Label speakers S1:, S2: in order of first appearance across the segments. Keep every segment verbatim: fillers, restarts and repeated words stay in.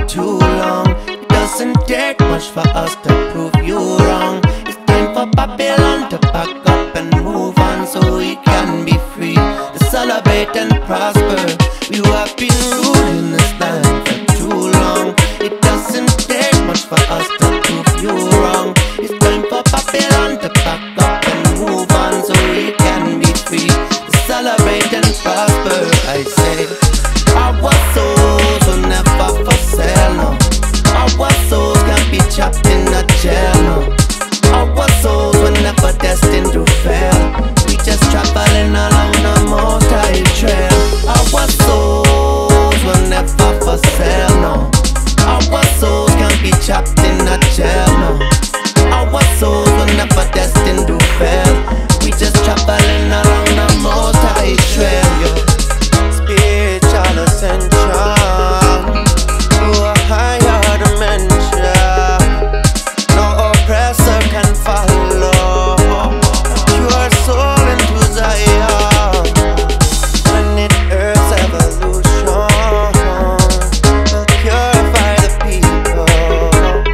S1: too long. It doesn't take much for us to prove you wrong. It's time for Babylon to pack up and move on, so we can be free to celebrate and prosper. You have been ruling this land for too long. It doesn't take much for us to prove you wrong. It's time for Babylon to pack up and move on, so we can be free to celebrate and prosper. I say our souls will never for sale, no. Our souls can't be trapped in a jail, no. Our souls were never destined to fail. We just traveling along the most high trail. Our souls were never for sale, no. Our souls can't be trapped in a jail, no. Our souls were never destined to fail. We just traveling along the most high trail, yo. Spiritual ascension to a higher dimension. No oppressor can follow. Pure soul into Zion. Planet Earth's evolution will purify the people,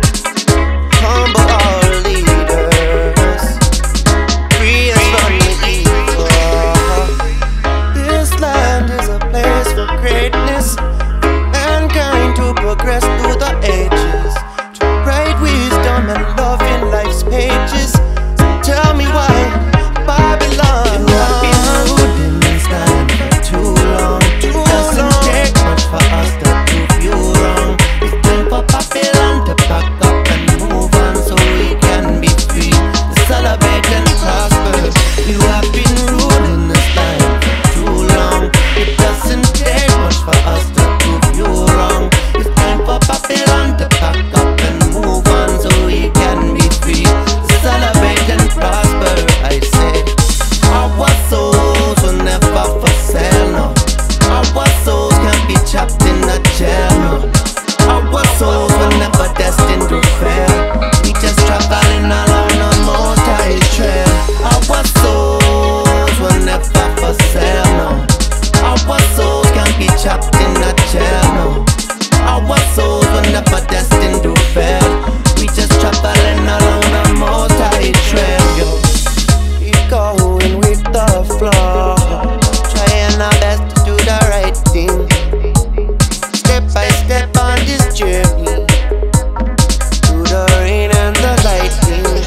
S1: humble our leaders, free us from the evil. This land is a place for greatness, mankind to progress through the ages, to write wisdom and love in life's pages. So tell me why Babylon, you have been ruling this land for too long. It doesn't take much for us to prove you wrong. It's time for Babylon to pack up and move on, so we can be free to celebrate and prosper. You have been ruling this land for too long. It doesn't take much for us to prove you wrong. It's time for Babylon to pack up and move on, so we can be free to celebrate and prosper. I say our souls will never for sale, no. Our souls can't be trapped in a jail, no. Our souls were never destined to fail. We just traveling along the most high trail. Our souls were never for sale, no. Our souls can't be trapped in a jail, no. Our souls were never destined to fail. We just traveling along the most high trail, yo. Keep going with the flow, trying our best to do the right thing, step by step on this journey, through the rain and the lightning.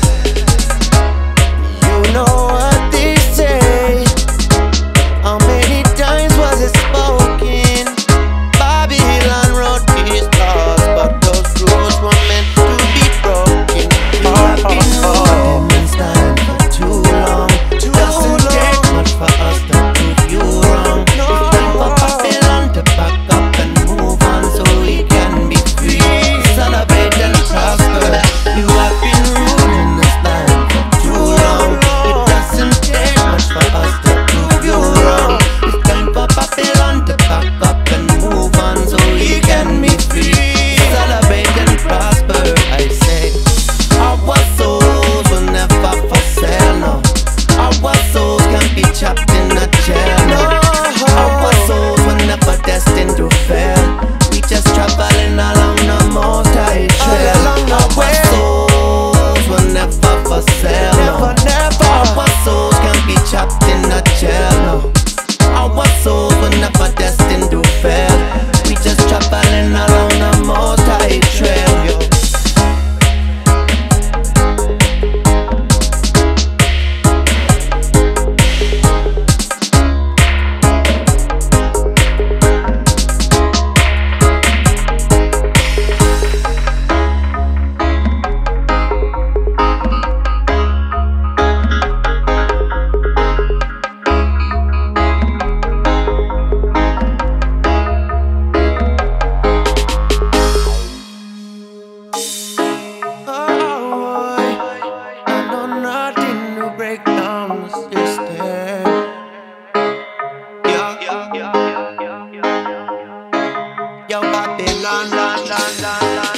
S1: You know what they say, how many times was it spoken? Babylon wrote these laws, but those rules were meant to be broken. You have been ruling this land for too long. It doesn't take much for us to prove you wrong. It's time for Babylon to pack up and move on, so we can be free to celebrate and prosper. You have been ruling this land for too long. It doesn't take much for us to prove you wrong. It's time for Babylon to pack up and move on, so we can be free to celebrate and prosper. I say our souls will never for sale, no. Our souls can't be trapped in a jail, no. Our souls were never destined to fail. We just traveling along the most high trail. Our souls were never for sale, no. Our souls can't be trapped in a jail, no. Our souls were never destined to fail. We just traveling along the most high trail, yo. Yo, Babylon, Babylon, Babylon.